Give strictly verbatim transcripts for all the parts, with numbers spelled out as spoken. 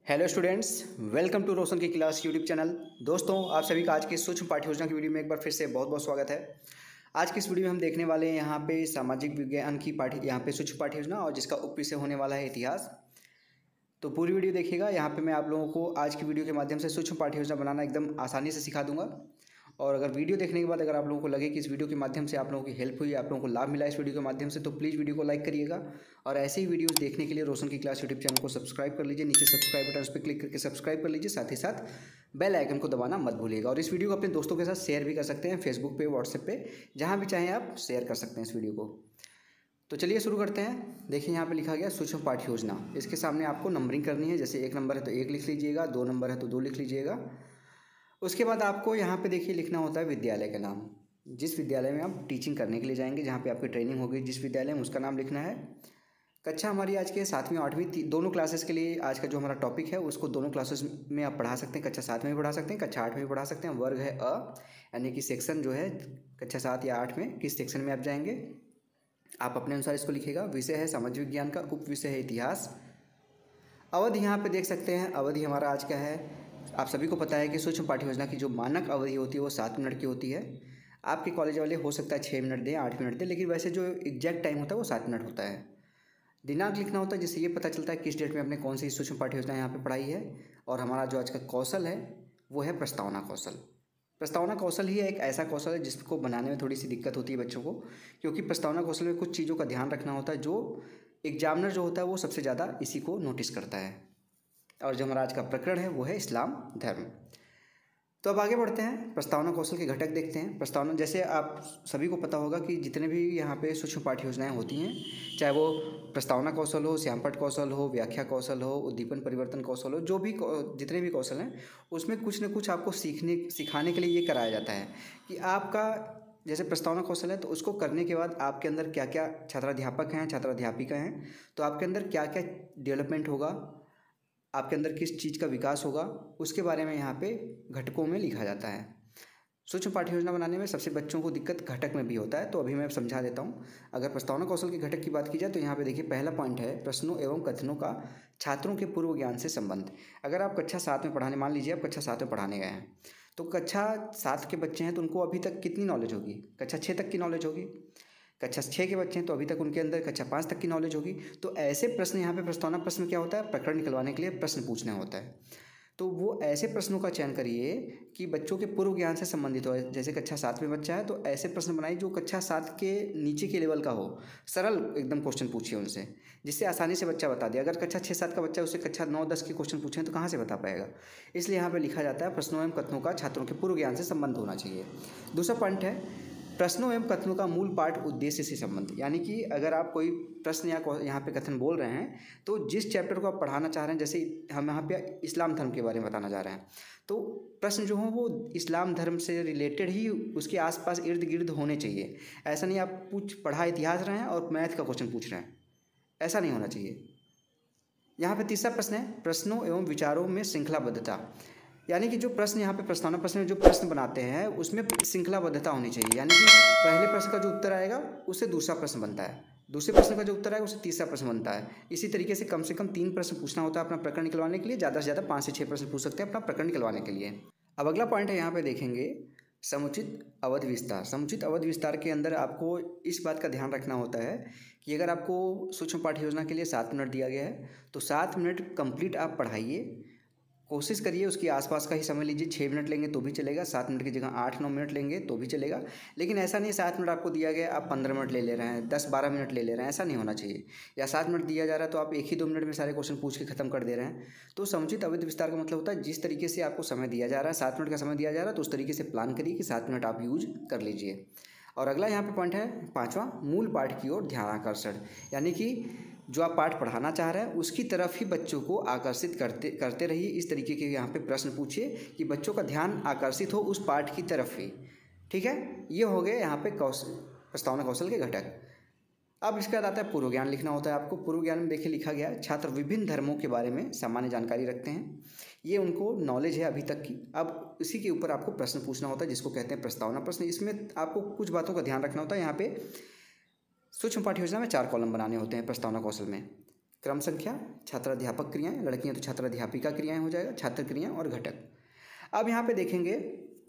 Hello students, welcome to Roshan की class YouTube channel. दोस्तों, आप सभी का आज की सूक्ष्म पाठ्य योजना की वीडियो में एक बार फिर से बहुत बहुत स्वागत है। आज की इस वीडियो में हम देखने वाले हैं यहाँ पे सामाजिक विज्ञान की पाठ्य यहाँ पे सूक्ष्म पाठ्य योजना और जिसका उप विषय होने वाला है इतिहास। तो पूरी वीडियो देखिएगा। यहाँ पे मैं आप लोगों को आज की वीडियो के माध्यम से सूक्ष्म पाठ्य योजना बनाना एकदम आसानी से सिखा दूंगा। और अगर वीडियो देखने के बाद अगर आप लोगों को लगे कि इस वीडियो के माध्यम से आप लोगों की हेल्प हुई, आप लोगों को लाभ मिला इस वीडियो के माध्यम से, तो प्लीज़ वीडियो को लाइक करिएगा। और ऐसे ही वीडियोस देखने के लिए रोशन की क्लास यूट्यूब चैनल को सब्सक्राइब कर लीजिए। नीचे सब्सक्राइब बटन उस पर क्लिक करके सब्सक्राइब कर लीजिए। साथ ही साथ बेल आइकन को दबाना मत भूलिएगा। और इस वीडियो को अपने दोस्तों के साथ शेयर भी कर सकते हैं, फेसबुक पे, व्हाट्सएप पे, जहाँ भी चाहें आप शेयर कर सकते हैं इस वीडियो को। तो चलिए शुरू करते हैं। देखिए यहाँ पे लिखा गया सूक्ष्म पाठ्य योजना। इसके सामने आपको नंबरिंग करनी है। जैसे एक नंबर है तो एक लिख लीजिएगा, दो नंबर है तो दो लिख लीजिएगा। उसके बाद आपको यहाँ पे देखिए लिखना होता है विद्यालय का नाम। जिस विद्यालय में आप टीचिंग करने के लिए जाएंगे, जहाँ पे आपकी ट्रेनिंग होगी, जिस विद्यालय में, उसका नाम लिखना है। कक्षा हमारी आज के सातवीं आठवीं दोनों क्लासेस के लिए आज का जो हमारा टॉपिक है उसको दोनों क्लासेस में आप पढ़ा सकते हैं। कक्षा सात में भी पढ़ा सकते हैं, कक्षा आठ में भी पढ़ा सकते हैं। वर्ग है अ, यानी कि सेक्शन जो है कक्षा सात या आठ में किस सेक्शन में आप जाएंगे, आप अपने अनुसार इसको लिखिएगा। विषय है सामाजिक विज्ञान का, उप विषय है इतिहास। अवधि यहाँ पे देख सकते हैं, अवधि हमारा आज का है। आप सभी को पता है कि सूक्ष्म पाठ्य योजना की जो मानक अवधि होती है वो सात मिनट की होती है। आपके कॉलेज वाले हो सकता है छः मिनट दें, आठ मिनट दें, लेकिन वैसे जो एग्जैक्ट टाइम होता है वो सात मिनट होता है। दिनांक लिखना होता है, जिससे ये पता चलता है किस डेट में हमने कौन सी सूक्ष्म पाठ्य योजना यहाँ पे पढ़ाई है। और हमारा जो आज का कौशल है वो है प्रस्तावना कौशल। प्रस्तावना कौशल ही एक ऐसा कौशल है जिसको बनाने में थोड़ी सी दिक्कत होती है बच्चों को, क्योंकि प्रस्तावना कौशल में कुछ चीज़ों का ध्यान रखना होता है जो एग्जामिनर जो होता है वो सबसे ज़्यादा इसी को नोटिस करता है। और जो हमारा आज का प्रकरण है वो है इस्लाम धर्म। तो अब आगे बढ़ते हैं, प्रस्तावना कौशल के घटक देखते हैं। प्रस्तावना, जैसे आप सभी को पता होगा कि जितने भी यहाँ पे सूक्ष्म पाठ्य योजनाएं होती हैं, चाहे वो प्रस्तावना कौशल हो, श्यामपट्ट कौशल हो, व्याख्या कौशल हो, उद्दीपन परिवर्तन कौशल हो, जो भी जितने भी कौशल हैं उसमें कुछ न कुछ आपको सीखने सिखाने के लिए ये कराया जाता है कि आपका जैसे प्रस्तावना कौशल है तो उसको करने के बाद आपके अंदर क्या क्या, छात्राध्यापक हैं, छात्राध्यापिका हैं, तो आपके अंदर क्या क्या डेवलपमेंट होगा, आपके अंदर किस चीज़ का विकास होगा, उसके बारे में यहाँ पे घटकों में लिखा जाता है। सूक्ष्म पाठ्य योजना बनाने में सबसे बच्चों को दिक्कत घटक में भी होता है, तो अभी मैं समझा देता हूँ। अगर प्रस्तावना कौशल के घटक की बात की जाए तो यहाँ पे देखिए पहला पॉइंट है प्रश्नों एवं कथनों का छात्रों के पूर्व ज्ञान से संबंध। अगर आप कक्षा सात में पढ़ाने, मान लीजिए आप कक्षा सात में पढ़ाने गए हैं, तो कक्षा सात के बच्चे हैं तो उनको अभी तक कितनी नॉलेज होगी, कक्षा छः तक की नॉलेज होगी। कक्षा छः के बच्चे हैं तो अभी तक उनके अंदर कक्षा पाँच तक की नॉलेज होगी। तो ऐसे प्रश्न यहाँ पे प्रस्तावना प्रश्न क्या होता है, प्रकरण निकलवाने के लिए प्रश्न पूछना होता है। तो वो ऐसे प्रश्नों का चयन करिए कि बच्चों के पूर्व ज्ञान से संबंधित हो। जैसे कक्षा सात में बच्चा है तो ऐसे प्रश्न बनाइए जो कक्षा सात के नीचे के लेवल का हो। सरल एकदम क्वेश्चन पूछिए उनसे, जिससे आसानी से बच्चा बता दे। अगर कक्षा छः सात का बच्चा है उससे कक्षा नौ दस के क्वेश्चन पूछें तो कहाँ से बता पाएगा। इसलिए यहाँ पर लिखा जाता है प्रश्नों एवं कथनों का छात्रों के पूर्व ज्ञान से संबंध होना चाहिए। दूसरा पॉइंट है प्रश्नों एवं कथनों का मूल पाठ उद्देश्य से संबंध। यानी कि अगर आप कोई प्रश्न या यहाँ पे कथन बोल रहे हैं तो जिस चैप्टर को आप पढ़ाना चाह रहे हैं, जैसे हम यहाँ पे इस्लाम धर्म के बारे में बताना जा रहे हैं, तो प्रश्न जो हो वो इस्लाम धर्म से रिलेटेड ही उसके आसपास इर्द गिर्द होने चाहिए। ऐसा नहीं आप पूछ पढ़ा इतिहास रहे हैं और मैथ का क्वेश्चन पूछ रहे हैं, ऐसा नहीं होना चाहिए। यहाँ पे तीसरा प्रश्न है प्रश्नों एवं विचारों में श्रृंखलाबद्धता। यानी कि जो प्रश्न यहाँ पे प्रस्तावना प्रश्न में जो प्रश्न बनाते हैं उसमें श्रृंखलाबद्धता होनी चाहिए। यानी कि पहले प्रश्न का जो उत्तर आएगा उससे दूसरा प्रश्न बनता है, दूसरे प्रश्न का जो उत्तर आएगा उससे तीसरा प्रश्न बनता है। इसी तरीके से कम से कम तीन प्रश्न पूछना होता है अपना प्रकरण निकलवाने के लिए। ज़्यादा से ज़्यादा पाँच से छः प्रश्न पूछ सकते हैं अपना प्रकरण निकलवाने के लिए। अब अगला पॉइंट है, यहाँ पे देखेंगे समुचित अवधि विस्तार। समुचित अवधि विस्तार के अंदर आपको इस बात का ध्यान रखना होता है कि अगर आपको सूक्ष्म पाठ्य योजना के लिए सात मिनट दिया गया है तो सात मिनट कंप्लीट आप पढ़ाइए। कोशिश करिए उसके आसपास का ही समय लीजिए। छः मिनट लेंगे तो भी चलेगा, सात मिनट की जगह आठ नौ मिनट लेंगे तो भी चलेगा। लेकिन ऐसा नहीं सात मिनट आपको दिया गया आप पंद्रह मिनट ले ले रहे हैं, दस बारह मिनट ले ले रहे हैं, ऐसा नहीं होना चाहिए। या सात मिनट दिया जा रहा है तो आप एक ही दो मिनट में सारे क्वेश्चन पूछ के खत्म कर दे रहे हैं। तो समुचित अवधि विस्तार का मतलब होता है जिस तरीके से आपको समय दिया जा रहा है, सात मिनट का समय दिया जा रहा है, तो उस तरीके से प्लान करिए कि सात मिनट आप यूज कर लीजिए। और अगला यहाँ पे पॉइंट है पाँचवा, मूल पाठ की ओर ध्यान आकर्षण। यानी कि जो आप पाठ पढ़ाना चाह रहे हैं उसकी तरफ ही बच्चों को आकर्षित करते करते रहिए। इस तरीके के यहाँ पे प्रश्न पूछिए कि बच्चों का ध्यान आकर्षित हो उस पाठ की तरफ ही। ठीक है, ये हो गए यहाँ पे कौशल प्रस्तावना कौशल के घटक। अब इसके बाद आता है पूर्व ज्ञान लिखना होता है आपको। पूर्व ज्ञान में देखिए लिखा गया छात्र विभिन्न धर्मों के बारे में सामान्य जानकारी रखते हैं, ये उनको नॉलेज है अभी तक की। अब इसी के ऊपर आपको प्रश्न पूछना होता है जिसको कहते हैं प्रस्तावना प्रश्न। इसमें आपको कुछ बातों का ध्यान रखना होता है। यहाँ पे सूक्ष्म पाठ्य योजना में चार कॉलम बनाने होते हैं प्रस्तावना कौशल में। क्रम संख्या, छात्राध्यापक क्रियाएं, लड़कियां तो छात्राध्यापिका क्रियाएं हो जाएगा, छात्र क्रियाएं और घटक। अब यहाँ पे देखेंगे,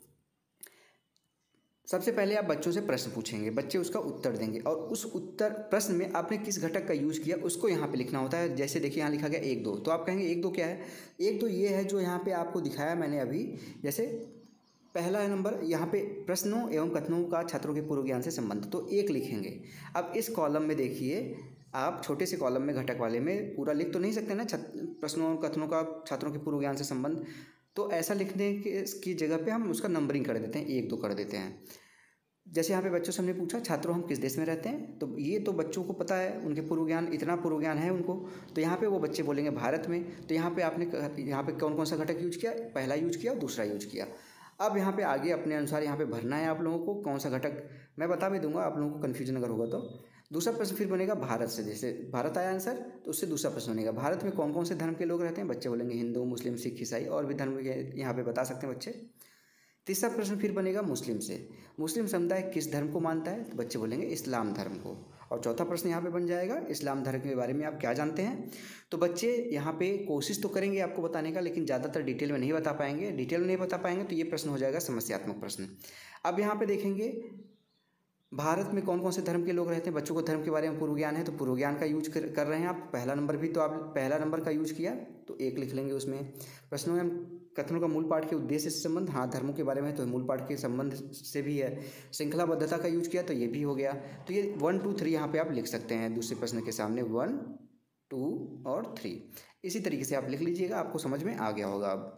सबसे पहले आप बच्चों से प्रश्न पूछेंगे, बच्चे उसका उत्तर देंगे और उस उत्तर प्रश्न में आपने किस घटक का यूज़ किया उसको यहाँ पे लिखना होता है। जैसे देखिए यहाँ लिखा गया एक दो, तो आप कहेंगे एक दो क्या है, एक दो ये है जो यहाँ पे आपको दिखाया मैंने अभी। जैसे पहला नंबर यहाँ पे प्रश्नों एवं कथनों का छात्रों के पूर्व ज्ञान से संबंध, तो एक लिखेंगे। अब इस कॉलम में देखिए, आप छोटे से कॉलम में घटक वाले में पूरा लिख तो नहीं सकते ना प्रश्नों और कथनों का छात्रों के पूर्व ज्ञान से संबंध, तो ऐसा लिखने की जगह पे हम उसका नंबरिंग कर देते हैं, एक दो कर देते हैं। जैसे यहाँ पे बच्चों से हमने पूछा छात्रों हम किस देश में रहते हैं, तो ये तो बच्चों को पता है, उनके पूर्व ज्ञान, इतना पूर्व ज्ञान है उनको, तो यहाँ पे वो बच्चे बोलेंगे भारत में। तो यहाँ पे आपने यहाँ पे कौन कौन सा घटक यूज किया, पहला यूज किया और दूसरा यूज किया। अब यहाँ पे आगे अपने अनुसार यहाँ पे भरना है आप लोगों को, कौन सा घटक मैं बता भी दूंगा, आप लोगों को कन्फ्यूजन अगर होगा तो। दूसरा प्रश्न फिर बनेगा भारत से, जैसे भारत आया आंसर तो उससे दूसरा प्रश्न बनेगा भारत में कौन कौन से धर्म के लोग रहते हैं, बच्चे बोलेंगे हिंदू, मुस्लिम, सिख, ईसाई और भी धर्म के यहाँ पे बता सकते हैं बच्चे। तीसरा प्रश्न फिर बनेगा मुस्लिम से, मुस्लिम समुदाय किस धर्म को मानता है, तो बच्चे बोलेंगे इस्लाम धर्म को। और चौथा प्रश्न यहाँ पे बन जाएगा इस्लाम धर्म के बारे में आप क्या जानते हैं। तो बच्चे यहाँ पे कोशिश तो करेंगे आपको बताने का, लेकिन ज़्यादातर डिटेल में नहीं बता पाएंगे। डिटेल में नहीं बता पाएंगे तो ये प्रश्न हो जाएगा समस्यात्मक प्रश्न। अब यहाँ पे देखेंगे भारत में कौन कौन से धर्म के लोग रहते हैं, बच्चों को धर्म के बारे में पूर्व ज्ञान है तो पूर्व ज्ञान का यूज कर, कर रहे हैं आप। पहला नंबर भी तो आप पहला नंबर का यूज किया तो एक लिख लेंगे उसमें। प्रश्नों में कथनों का मूल पाठ के उद्देश्य से संबंध, हाँ धर्मों के बारे में तो मूल पाठ के संबंध से भी है। श्रृंखलाबद्धता का यूज किया तो ये भी हो गया। तो ये वन टू थ्री यहाँ पे आप लिख सकते हैं दूसरे प्रश्न के सामने, वन टू और थ्री। इसी तरीके से आप लिख लीजिएगा, आपको समझ में आ गया होगा। अब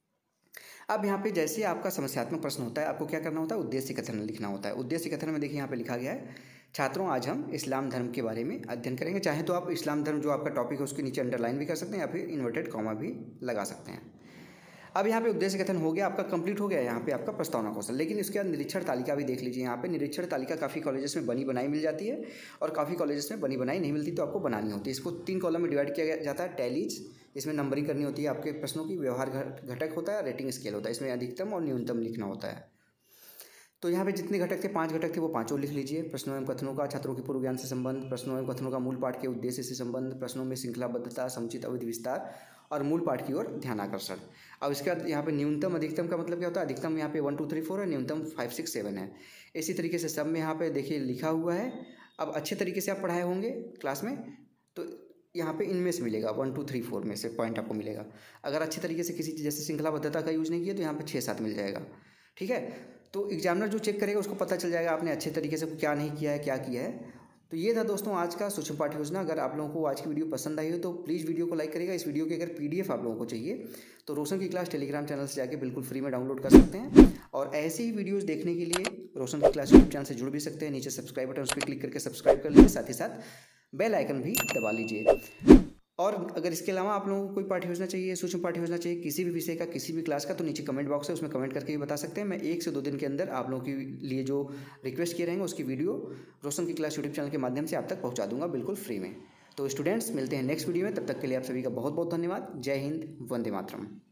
अब यहाँ पे जैसे आपका समस्यात्मक प्रश्न होता है, आपको क्या करना होता है, उद्देश्य कथन लिखना होता है। उद्देश्य कथन में देखिए यहाँ पे लिखा गया है छात्रों आज हम इस्लाम धर्म के बारे में अध्ययन करेंगे। चाहे तो आप इस्लाम धर्म जो आपका टॉपिक है उसके नीचे अंडरलाइन भी कर सकते हैं या फिर इन्वर्टेड कॉमा भी लगा सकते हैं। अब यहाँ पे उद्देश्य कथन हो गया आपका, कंप्लीट हो गया। यहाँ पे आपका प्रस्तावना कौशल, लेकिन इसके बाद निरीक्षण तालिका भी देख लीजिए। यहाँ पे निरीक्षण तालिका काफ़ी कॉलेजेस में बनी बनाई मिल जाती है और काफ़ी कॉलेजेस में बनी बनाई नहीं मिलती, तो आपको बनानी होती है। इसको तीन कॉलम में डिवाइड किया जाता है। टैलीज, इसमें नंबरिंग करनी होती है आपके प्रश्नों की। व्यवहार घटक होता है, रेटिंग स्केल होता है, इसमें अधिकतम और न्यूनतम लिखना होता है। तो यहाँ पे जितने घटक थे, पांच घटक थे, वो पांचों लिख लीजिए। प्रश्नों एवं कथनों का छात्रों के पूर्व ज्ञान से संबंध, प्रश्नों एवं कथनों का मूल पाठ के उद्देश्य से संबंध, प्रश्नों में श्रृंखलाबद्धता, समुचित अवधि विस्तार और मूल पाठ की ओर ध्यान आकर्षण। अब इसके बाद यहाँ पे न्यूनतम अधिकतम का मतलब क्या होता है, अधिकतम यहाँ पे वन टू थ्री फोर है, न्यूनतम फाइव सिक्स सेवन है। इसी तरीके से सब में यहाँ पे देखिए लिखा हुआ है। अब अच्छे तरीके से आप पढ़ाए होंगे क्लास में तो यहाँ पे इनमें से मिलेगा, वन टू थ्री फोर में से पॉइंट आपको मिलेगा। अगर अच्छे तरीके से किसी जैसे श्रृंखलाबद्धता का यूज़ नहीं किया तो यहाँ पे छः सात मिल जाएगा। ठीक है, तो एग्जामिनर जो चेक करेगा उसको पता चल जाएगा आपने अच्छे तरीके से क्या नहीं किया है, क्या किया है। तो ये था दोस्तों आज का सूक्ष्म पाठ्य योजना। अगर आप लोगों को आज की वीडियो पसंद आई हो तो प्लीज़ वीडियो को लाइक करिएगा। इस वीडियो की अगर पीडीएफ आप लोगों को चाहिए तो रोशन की क्लास टेलीग्राम चैनल से जाके बिल्कुल फ्री में डाउनलोड कर सकते हैं। और ऐसे ही वीडियोस देखने के लिए रोशन की क्लास यूट्यूब चैनल से जुड़ भी सकते हैं। नीचे सब्सक्राइब बटन उस पर क्लिक करके सब्सक्राइब कर लीजिए, साथ ही साथ बेल आइकन भी दबा लीजिए। और अगर इसके अलावा आप लोगों को कोई पाठ्य योजना चाहिए, सूक्ष्म पाठ्य योजना चाहिए किसी भी विषय का, किसी भी क्लास का, तो नीचे कमेंट बॉक्स है उसमें कमेंट करके भी बता सकते हैं। मैं एक से दो दिन के अंदर आप लोगों के लिए जो रिक्वेस्ट किए रहेंगे उसकी वीडियो रोशन की क्लास यूट्यूब चैनल के माध्यम से आप तक पहुंचा दूंगा बिल्कुल फ्री में। तो स्टूडेंट्स मिलते हैं नेक्स्ट वीडियो में, तब तक के लिए आप सभी का बहुत बहुत धन्यवाद। जय हिंद, वंदे मातरम।